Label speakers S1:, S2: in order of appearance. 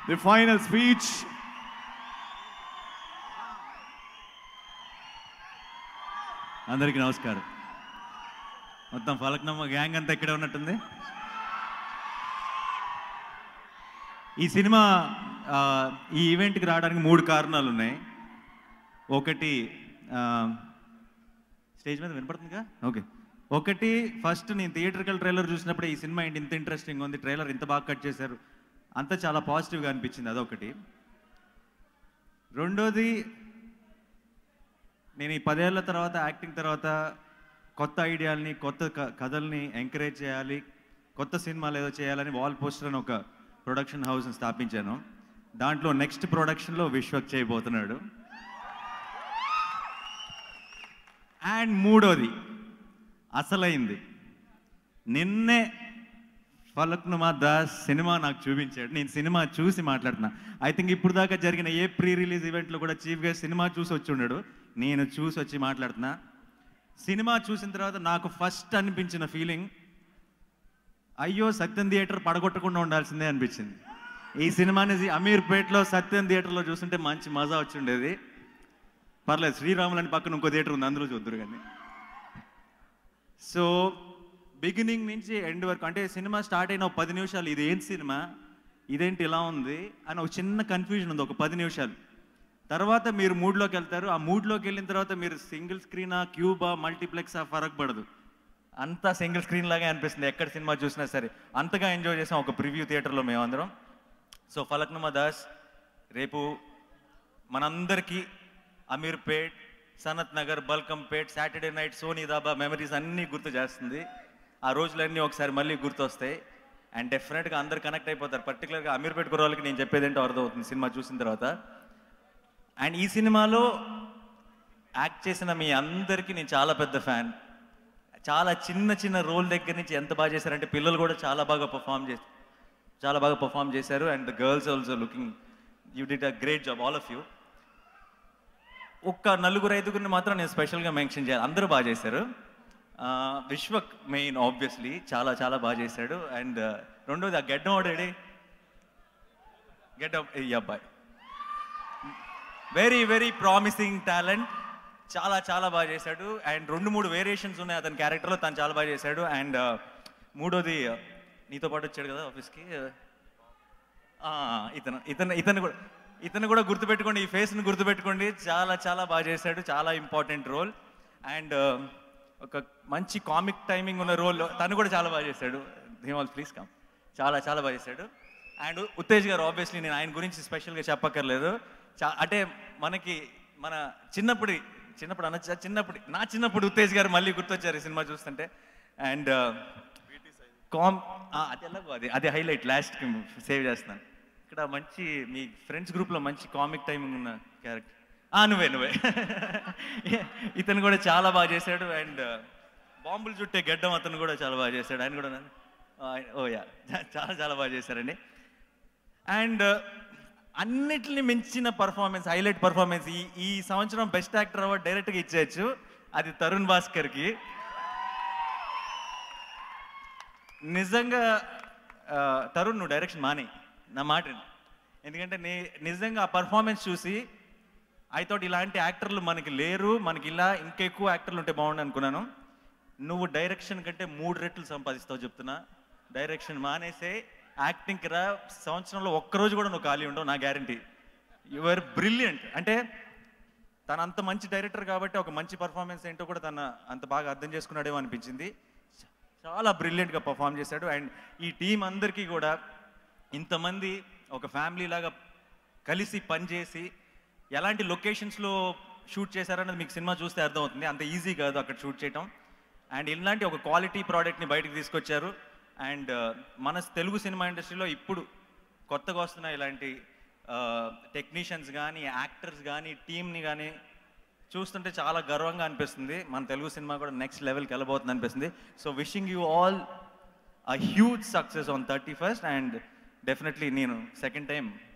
S1: The final speech. అందరికీ నమస్కారం. మొత్తం ఫలక్నమ్మ గ్యాంగ్ అంతా ఇక్కడే ఉన్నట్టుంది. ఈ సినిమా ఈ ఈవెంట్కి రావడానికి 3 కారణాలు ఉన్నాయి. ఒకటి, స్టేజ్ మీద వినపడుతుందిగా, ఓకే. ఒకటి, ఫస్ట్ నేను థియేటర్కల్ ట్రైలర్ చూసినప్పుడు ఈ సినిమా ఏంటి ఇంత ఇంట్రెస్టింగ్ ఉంది, ట్రైలర్ ఇంత బాగా కట్ చేశారు, అంతా చాలా పాజిటివ్గా అనిపించింది, అదొకటి. రెండోది, నేను ఈ 10 ఏళ్ల తర్వాత యాక్టింగ్ తర్వాత కొత్త ఐడియాలని, కొత్త కథల్ని ఎంకరేజ్ చేయాలి, కొత్త సినిమాలు ఏదో చేయాలని వాల్ పోస్టర్ అని ఒక ప్రొడక్షన్ హౌస్ని స్థాపించాను. దాంట్లో నెక్స్ట్ ప్రొడక్షన్లో విశ్వక్ చేయబోతున్నాడు. అండ్ మూడోది, అసలైంది, నిన్నే ఫలక్నుమా దాస్ సినిమా నాకు చూపించాడు. నేను సినిమా చూసి మాట్లాడుతున్నా. ఐ థింక్ ఇప్పుడు దాకా జరిగిన ఏ ప్రీ రిలీజ్ ఈవెంట్లో కూడా చీఫ్గా సినిమా చూసి వచ్చి ఉన్నాడు. నేను చూసి వచ్చి మాట్లాడుతున్నా. సినిమా చూసిన తర్వాత నాకు ఫస్ట్ అనిపించిన ఫీలింగ్, అయ్యో సత్యం థియేటర్ పడగొట్టకుండా ఉండాల్సిందే అనిపించింది. ఈ సినిమాని అమీర్పేట్లో సత్యం థియేటర్లో చూస్తుంటే మంచి మజా వచ్చి ఉండేది. పర్లేదు, శ్రీరాములని పక్కన ఇంకో థియేటర్ ఉంది, అందులో చూద్దరు కానీ. సో బిగినింగ్ నుంచి ఎండ్ వరకు, అంటే సినిమా స్టార్ట్ అయిన 10 నిమిషాలు ఇది ఏం సినిమా, ఇదేంటి ఇలా ఉంది అని ఒక చిన్న కన్ఫ్యూజన్ ఉంది, ఒక 10 నిమిషాలు. తర్వాత మీరు మూడ్లోకి వెళ్తారు. ఆ మూడ్లోకి వెళ్ళిన తర్వాత మీరు సింగిల్ స్క్రీనా, క్యూబా, మల్టీప్లెక్సా ఫరక్ పడదు, అంతా సింగిల్ స్క్రీన్ లాగే అనిపిస్తుంది ఎక్కడ సినిమా చూసినా సరే. అంతగా ఎంజాయ్ చేసాం ఒక ప్రివ్యూ థియేటర్లో మేమందరం. సో ఫలక్నుమా దాస్ రేపు మనందరికీ Ameerpet, Sanath Nagar, Balkampet, Saturday night, Sony dhaba memories అన్నీ గుర్తు చేస్తుంది. ఆ రోజులన్నీ ఒకసారి మళ్ళీ గుర్తొస్తాయి. అండ్ డెఫినెట్గా అందరు కనెక్ట్ అయిపోతారు. పర్టికులర్గా అమీర్పేట్ కుర్రోళ్ళకి నేను చెప్పేది ఏంటో అర్థమవుతుంది సినిమా చూసిన తర్వాత. అండ్ ఈ సినిమాలో యాక్ట్ చేసిన మీ అందరికీ నేను చాలా పెద్ద ఫ్యాన్. చాలా చిన్న చిన్న రోల్ దగ్గర నుంచి ఎంత బాగా చేశారంటే, పిల్లలు కూడా చాలా బాగా పర్ఫామ్ చేశారు. And the girls also looking, you did a great job, all of you. ఒక్క 4-5 మాత్రం నేను స్పెషల్గా మెన్షన్ చేయాలి. అందరూ బాగా చేశారు. విశ్వక్ మెయిన్ ఆబ్వియస్లీ చాలా చాలా బాగా చేశాడు. అండ్ రెండోది, ఆ గెడ్డం ఆడాడే, గెడ్డం ఈ అబ్బాయి వెరీ వెరీ ప్రామిసింగ్ టాలెంట్, చాలా చాలా బాగా చేశాడు. అండ్ 2-3 వేరియేషన్స్ ఉన్నాయి అతని క్యారెక్టర్లో, తను చాలా బాగా చేశాడు. అండ్ మూడోది, నీతో పాటు వచ్చాడు కదా ఆఫీస్కి, ఇతను కూడా గుర్తుపెట్టుకోండి, ఈ ఫేస్ని గుర్తుపెట్టుకోండి, చాలా చాలా బాగా చేశాడు, చాలా ఇంపార్టెంట్ రోల్. అండ్ ఒక మంచి కామిక్ టైమింగ్ ఉన్న రోల్ తను కూడా చాలా బాగా చేశాడు. ధీమాల్ ప్లీజ్ కమ్, చాలా చాలా బాగా చేశాడు. అండ్ ఉత్తేజ్ గారు ఆబ్వియస్లీ నేను ఆయన గురించి స్పెషల్గా చెప్పక్కర్లేదు. అంటే మనకి మన నా చిన్నప్పుడు ఉత్తేజ్ గారు మళ్ళీ గుర్తొచ్చారు ఈ సినిమా చూస్తుంటే. అండ్ అది ఎలాగో అది హైలైట్, లాస్ట్కి సేవ్ చేస్తున్నాను. ఇక్కడ మంచి మీ ఫ్రెండ్స్ గ్రూప్లో మంచి కామిక్ టైమింగ్ ఉన్న క్యారెక్టర్ నువ్వే ఇతను కూడా చాలా బాగా చేశాడు. అండ్ బాంబులు చుట్టే గడ్డం అతను కూడా చాలా బాగా చేశాడు. ఆయన కూడా చాలా చాలా బాగా చేశారండి. అండ్ అన్నిటిని మించిన పర్ఫార్మెన్స్, హైలైట్ పర్ఫార్మెన్స్, ఈ సంవత్సరం బెస్ట్ యాక్టర్ అవార్డు డైరెక్ట్గా ఇచ్చేయచ్చు, అది తరుణ్ భాస్కర్కి. నిజంగా తరుణ్, నువ్వు డైరెక్షన్ మానే, నా మాట. ఎందుకంటే నిజంగా ఆ పర్ఫార్మెన్స్ చూసి ఐ థాట్ ఇలాంటి యాక్టర్లు మనకి లేరు, మనకి ఇలా ఇంకా ఎక్కువ యాక్టర్లు ఉంటే బాగుండు అనుకున్నాను. నువ్వు డైరెక్షన్ కంటే 3 రెట్లు సంపాదిస్తావు చెప్తున్నా. డైరెక్షన్ మానేసే యాక్టింగ్కి రా, సంవత్సరంలో ఒక్కరోజు కూడా నువ్వు ఖాళీ ఉండవు, నా గ్యారంటీ. You are brilliant. అంటే తను అంత మంచి డైరెక్టర్ కాబట్టి ఒక మంచి పర్ఫార్మెన్స్ ఏంటో కూడా తను అంత బాగా అర్థం చేసుకున్నాడేమో అనిపించింది. చాలా బ్రిలియంట్గా పర్ఫామ్ చేశాడు. అండ్ ఈ టీం అందరికీ కూడా ఇంతమంది ఒక ఫ్యామిలీ లాగా కలిసి పనిచేసి ఎలాంటి లొకేషన్స్లో షూట్ చేశారన్నది మీకు సినిమా చూస్తే అర్థమవుతుంది. అంత ఈజీ కాదు అక్కడ షూట్ చేయటం. అండ్ ఇలాంటి ఒక క్వాలిటీ ప్రోడక్ట్ని బయటకు తీసుకొచ్చారు. అండ్ మన తెలుగు సినిమా ఇండస్ట్రీలో ఇప్పుడు కొత్తగా వస్తున్న ఇలాంటి టెక్నీషియన్స్ కానీ, యాక్టర్స్ కానీ, టీమ్ని కానీ చూస్తుంటే చాలా గర్వంగా అనిపిస్తుంది. మన తెలుగు సినిమా కూడా నెక్స్ట్ లెవెల్కి వెళ్ళబోతుంది అనిపిస్తుంది. So wishing you all a huge success on 31st. And definitely నేను సెకండ్ టైం